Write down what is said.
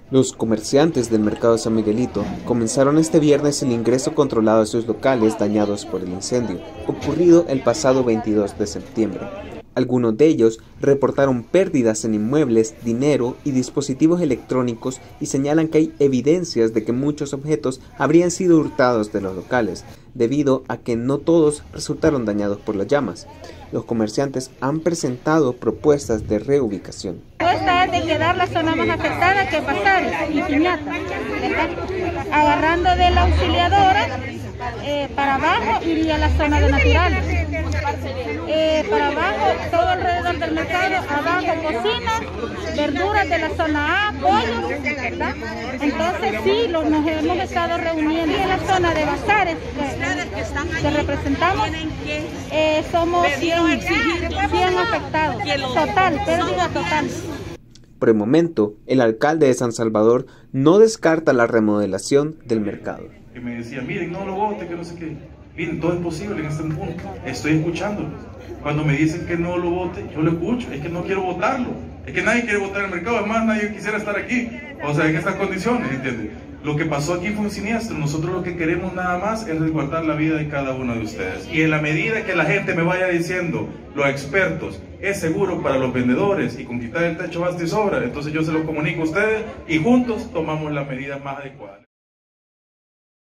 Los comerciantes del mercado de San Miguelito comenzaron este viernes el ingreso controlado a sus locales dañados por el incendio, ocurrido el pasado 22 de septiembre. Algunos de ellos reportaron pérdidas en inmuebles, dinero y dispositivos electrónicos y señalan que hay evidencias de que muchos objetos habrían sido hurtados de los locales, debido a que no todos resultaron dañados por las llamas. Los comerciantes han presentado propuestas de reubicación. La propuesta es de quedar la zona más afectada que Pasares y Piñata, agarrando de la auxiliadora para abajo iría la zona de naturales, para abajo todo alrededor del mercado, abajo cocina, verduras de la zona A, pollo, ¿verdad? Entonces sí, nos hemos estado reuniendo en la zona de Bazares que representamos, somos 100 afectados, total, pérdida total. Por el momento, el alcalde de San Salvador no descarta la remodelación del mercado. Que me decía, miren, no lo vote, que no sé qué. Miren, todo es posible en este punto. Estoy escuchándolos. Cuando me dicen que no lo vote, yo lo escucho. Es que no quiero votarlo. Es que nadie quiere votar el mercado. Además, nadie quisiera estar aquí. O sea, en estas condiciones, ¿entiendes? Lo que pasó aquí fue un siniestro. Nosotros lo que queremos nada más es resguardar la vida de cada uno de ustedes. Y en la medida que la gente me vaya diciendo, los expertos, es seguro para los vendedores y con quitar el techo basta y sobra, entonces yo se lo comunico a ustedes y juntos tomamos las medidas más adecuadas.